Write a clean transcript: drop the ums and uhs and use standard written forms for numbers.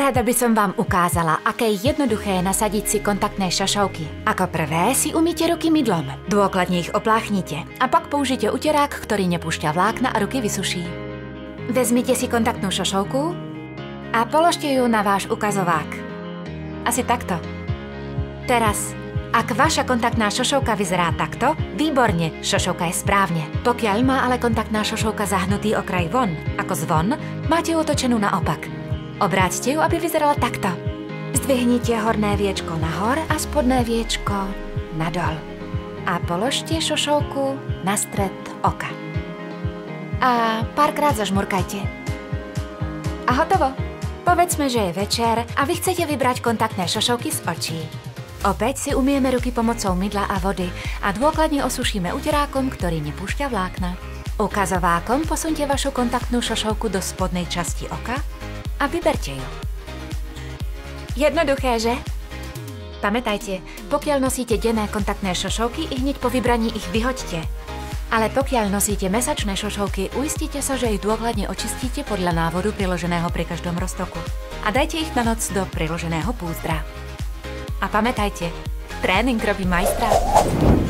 Rada by som vám ukázala, aké je jednoduché nasadiť si kontaktné šošovky. Ako prvé si umýte ruky mydlom, dôkladne ich opláchnite a pak použite uterák, ktorý nepúšťa vlákna a ruky vysuší. Vezmite si kontaktnú šošovku a položte ju na váš ukazovák. Asi takto. Teraz, ak vaša kontaktná šošovka vyzerá takto, výborne, šošovka je správne. Pokiaľ má ale kontaktná šošovka zahnutý okraj von, ako zvon, máte ju otočenú naopak. Obráťte ju, aby vyzerala takto. Zdvihnite horné viečko nahor a spodné viečko nadol. A položte šošovku na stred oka. A párkrát zažmurkajte. A hotovo. Povedzme, že je večer a vy chcete vybrať kontaktné šošovky z očí. Opäť si umieme ruky pomocou mydla a vody a dôkladne osušíme uterákom, ktorý nepúšťa vlákna. Ukazovákom posunte vašu kontaktnú šošovku do spodnej časti oka a vyberte ju. Jednoduché, že? Pamätajte, pokiaľ nosíte denné kontaktné šošovky, hneď po vybraní ich vyhoďte. Ale pokiaľ nosíte mesačné šošovky, uistite sa, že ich dôkladne očistíte podľa návodu priloženého pri každom roztoku. A dajte ich na noc do priloženého púzdra. A pamätajte, tréning robí majstra.